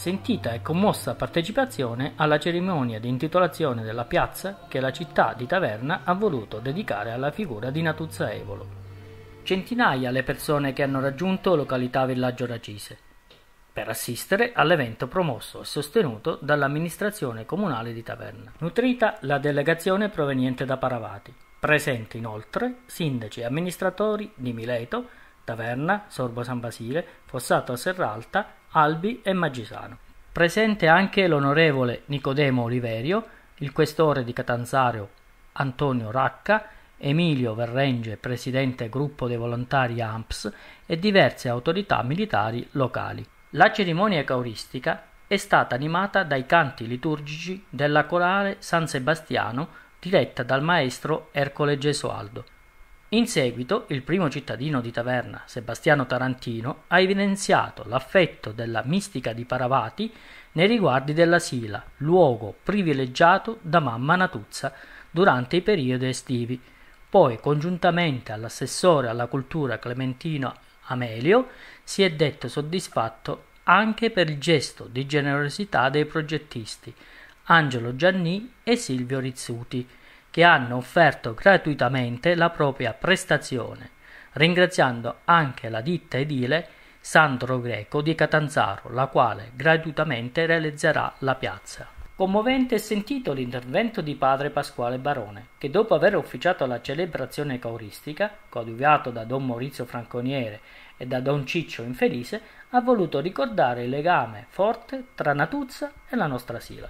sentita e commossa partecipazione alla cerimonia di intitolazione della piazza che la città di Taverna ha voluto dedicare alla figura di Natuzza Evolo. Centinaia le persone che hanno raggiunto località Villaggio Racise per assistere all'evento promosso e sostenuto dall'amministrazione comunale di Taverna. Nutrita la delegazione proveniente da Paravati, presenti inoltre sindaci e amministratori di Mileto, Taverna, Sorbo San Basile, Fossato Serralta, Albi e Maggisano. Presente anche l'onorevole Nicodemo Oliverio, il questore di Catanzaro Antonio Racca, Emilio Verrenge, presidente gruppo dei volontari AMPS e diverse autorità militari locali. La cerimonia eucaristica è stata animata dai canti liturgici della corale San Sebastiano diretta dal maestro Ercole Gesualdo. In seguito, il primo cittadino di Taverna, Sebastiano Tarantino, ha evidenziato l'affetto della mistica di Paravati nei riguardi della Sila, luogo privilegiato da mamma Natuzza durante i periodi estivi. Poi, congiuntamente all'assessore alla cultura Clementino Amelio, si è detto soddisfatto anche per il gesto di generosità dei progettisti Angelo Gianni e Silvio Rizzuti, che hanno offerto gratuitamente la propria prestazione, ringraziando anche la ditta edile Sandro Greco di Catanzaro, la quale gratuitamente realizzerà la piazza. Commovente e sentito l'intervento di padre Pasquale Barone, che dopo aver ufficiato la celebrazione eucaristica, coadiuvato da don Maurizio Franconiere e da don Ciccio Infelice, ha voluto ricordare il legame forte tra Natuzza e la nostra Sila.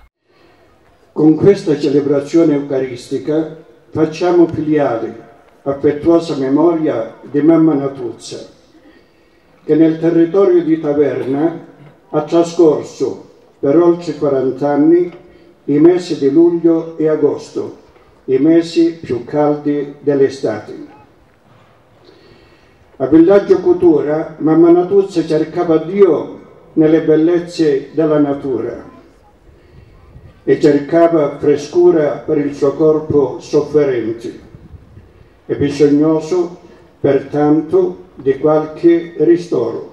Con questa celebrazione eucaristica facciamo filiale, affettuosa memoria di mamma Natuzza, che nel territorio di Taverna ha trascorso per oltre 40 anni i mesi di luglio e agosto, i mesi più caldi dell'estate. A Villaggio Cutura, mamma Natuzza cercava Dio nelle bellezze della natura e cercava frescura per il suo corpo sofferente e bisognoso pertanto di qualche ristoro.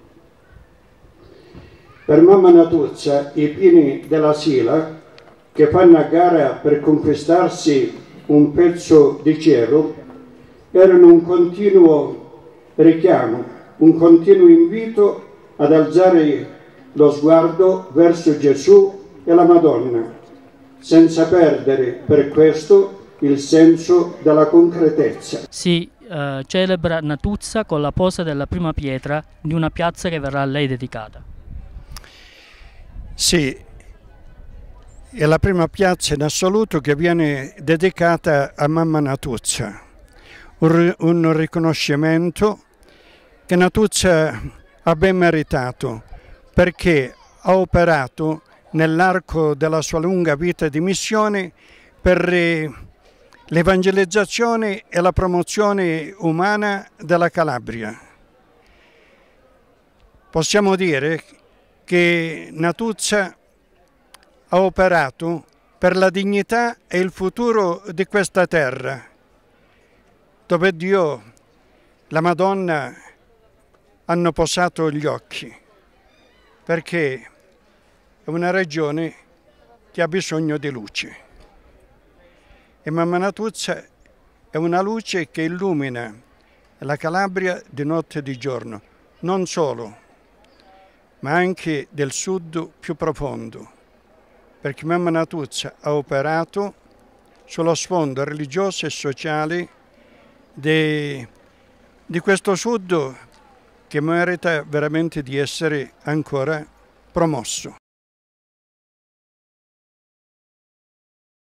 Per mamma Natuzza i pini della Sila, che fanno a gara per conquistarsi un pezzo di cielo, erano un continuo richiamo, un continuo invito ad alzare lo sguardo verso Gesù e la Madonna, senza perdere per questo il senso della concretezza. Si celebra Natuzza con la posa della prima pietra di una piazza che verrà a lei dedicata. Sì, è la prima piazza in assoluto che viene dedicata a mamma Natuzza, un riconoscimento che Natuzza ha ben meritato perché ha operato nell'arco della sua lunga vita di missione per l'evangelizzazione e la promozione umana della Calabria. Possiamo dire che Natuzza ha operato per la dignità e il futuro di questa terra, dove Dio, la Madonna, hanno posato gli occhi, perché è una regione che ha bisogno di luce. E mamma Natuzza è una luce che illumina la Calabria di notte e di giorno, non solo, ma anche del sud più profondo, perché mamma Natuzza ha operato sullo sfondo religioso e sociale di questo sud che merita veramente di essere ancora promosso.